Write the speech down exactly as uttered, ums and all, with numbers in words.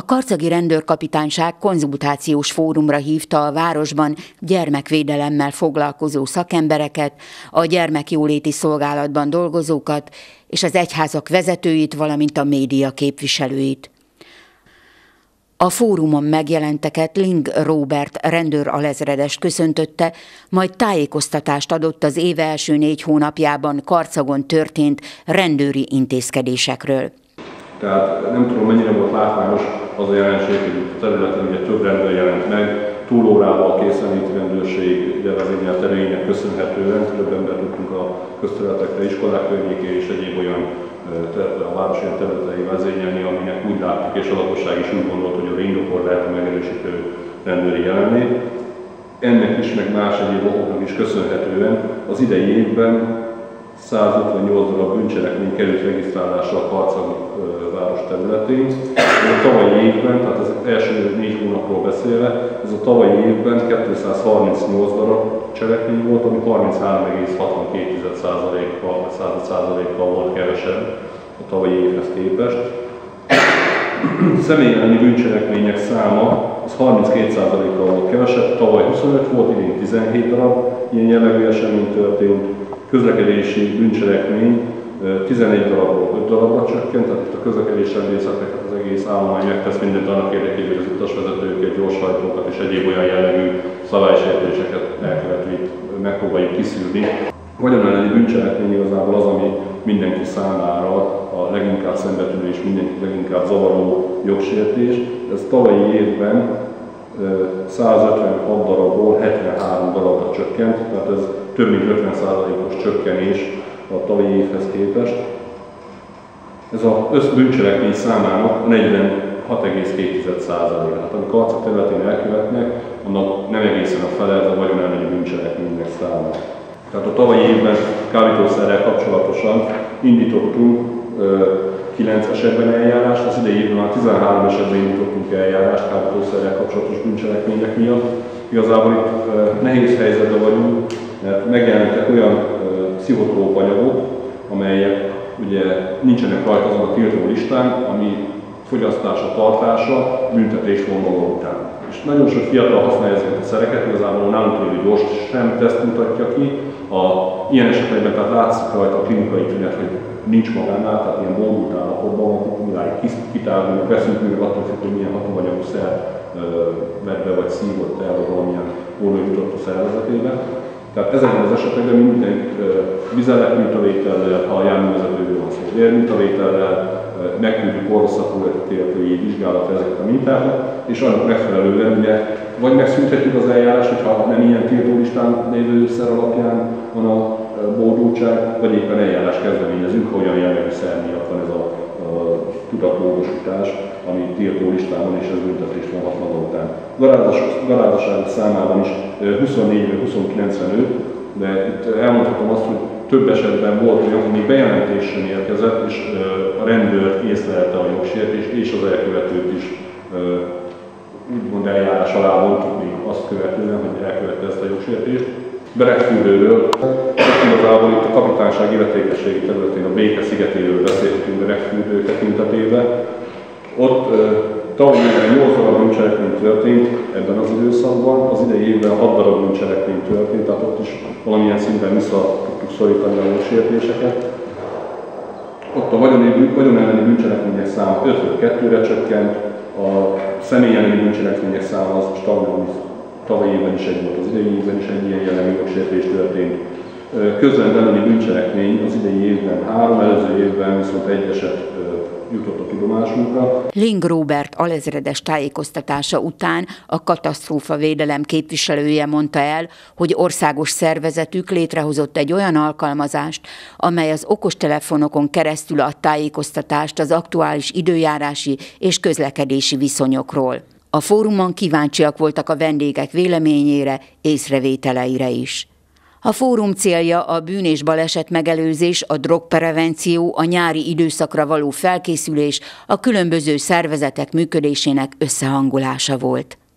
karcagi rendőrkapitányság konzultációs fórumra hívta a városban gyermekvédelemmel foglalkozó szakembereket, a gyermekjóléti szolgálatban dolgozókat és az egyházak vezetőit, valamint a média képviselőit. A fórumon megjelenteket Ling Róbert rendőralezredes köszöntötte, majd tájékoztatást adott az év első négy hónapjában Karcagon történt rendőri intézkedésekről. Tehát nem tudom, mennyire volt látványos az a jelenség, hogy a területen ugye több rendőr jelent meg, túlórával készenléti rendőrség vezényelt erőinek köszönhetően több ember tudtunk a közterületekre, iskolák környékén és egyéb olyan a város ilyen területei vezényelni, aminek úgy láttuk, és a lakosság is úgy gondolt, hogy a indokol lehet a megerősítő rendőri jelenlét. Ennek is, meg más egyéb okoknak is köszönhetően az idei évben százötvennyolc darab bűncselekmény került regisztrálásra a Karcag város területén. A tavalyi évben, tehát az első négy hónapról beszélve, ez a tavalyi évben kétszázharmincnyolc darab cselekmény volt, ami harminchárom egész hatvankét százalékkal volt kevesebb a tavalyi évhez képest. A személy elleni bűncselekmények száma az harminckét százalékkal volt kevesebb, tavaly huszonöt volt, idén tizenhét darab ilyen jellegű esemény történt. Közlekedési bűncselekmény tizenegy darabból öt darabra csökkent, tehát itt a közlekedési rendészetek az egész állomány megtesz mindent annak érdekében, hogy az utasvezetőket, gyorshajtókat és egyéb olyan jellegű szabálysértéseket elkövetőit megpróbáljuk kiszűrni. A vagyon elleni bűncselekmény igazából az, ami mindenki számára a leginkább szembetűnő és mindenki leginkább zavaró jogsértés. Ez tavalyi évben százötvenhat darabból hetvenhárom darabra csökkent, tehát ez több mint ötven százalékos csökkenés a tavalyi évhez képest. Ez az összbűncselekmény számának a negyvenhat egész két százalék. Hát amit Karcag területén elkövetnek, annak nem egészen a fele, ez a vagyon elleni bűncselekménynek száma. Tehát a tavalyi évben kábítószerrel kapcsolatosan indítottunk kilenc esetben eljárást, az idei évben már tizenhárom esetben indítottunk eljárást kábítószerrel kapcsolatos bűncselekmények miatt. Igazából itt nehéz helyzetben vagyunk, mert megjelentek olyan pszichotróp anyagok, amelyek ugye nincsenek rajta azon a tiltó listán, ami fogyasztása, tartása büntetést von maga után. És nagyon sok fiatal használja ezeket a szereket, igazából nálunk lévő gyors sem teszt mutatja ki. A, ilyen esetekben tehát látszik rajta a klinikai tünet, hogy nincs magánál, tehát ilyen bódult állapotban van, miláig kitárulnak, veszünk meg attól függ, hogy milyen hatóanyagú szer vett be vagy szívott el, vagy valamilyen orvos jutott a szervezetébe. Tehát ezekben az esetekben minden vizeletmintavétellel, ha a járművezetőről van szó, vérmintavétellel, megküldjük orvosszakértői vizsgálatra ezeket a mintákat, és annak megfelelően ugye vagy megszüntetjük az eljárást, hogyha nem ilyen tiltólistán lévő szer alapján van a bódultság, vagy éppen eljárás kezdeményezünk, ha olyan jellegű szer miatt van ez a, a tudatmódosítás, ami tiltólistán van, és ez büntetést vonhat maga után. Garázdaságok számában is huszonnégyről huszonkilencven, de itt elmondhatom azt, hogy több esetben volt olyan, ami bejelentésre érkezett, és a rendőr észlelte a jogsértést, és az elkövetőt is úgymond eljárás alá vontuk még azt követően, hogy elkövette ezt a jogsértést. Beregfürdőről, igazából itt a kapitányság illetékességi területén a Béke szigetéről beszélhetünk Beregfürdő tekintetében. Ott tavaly évben nyolc darab bűncselekmény történt ebben az időszakban, az idei évben hat darab bűncselekmény történt, tehát ott is valamilyen szinten vissza tudtuk szorítani a jogsértéseket. Ott a vagyon elleni bűncselekmények száma ötről kettőre csökkent, a személy elleni bűncselekmények száma az stagnál, tavaly évben is egy volt, az idei évben is egy ilyen jellegű jogsértés történt. Közrend elleni bűncselekmény az idei évben három, előző évben viszont egy eset jutott a tudomásunkra. Ling Róbert alezredes tájékoztatása után a katasztrófavédelem képviselője mondta el, hogy országos szervezetük létrehozott egy olyan alkalmazást, amely az okostelefonokon keresztül ad tájékoztatást az aktuális időjárási és közlekedési viszonyokról. A fórumon kíváncsiak voltak a vendégek véleményére, észrevételeire is. A fórum célja a bűn- és baleset megelőzés, a drogprevenció, a nyári időszakra való felkészülés, a különböző szervezetek működésének összehangolása volt.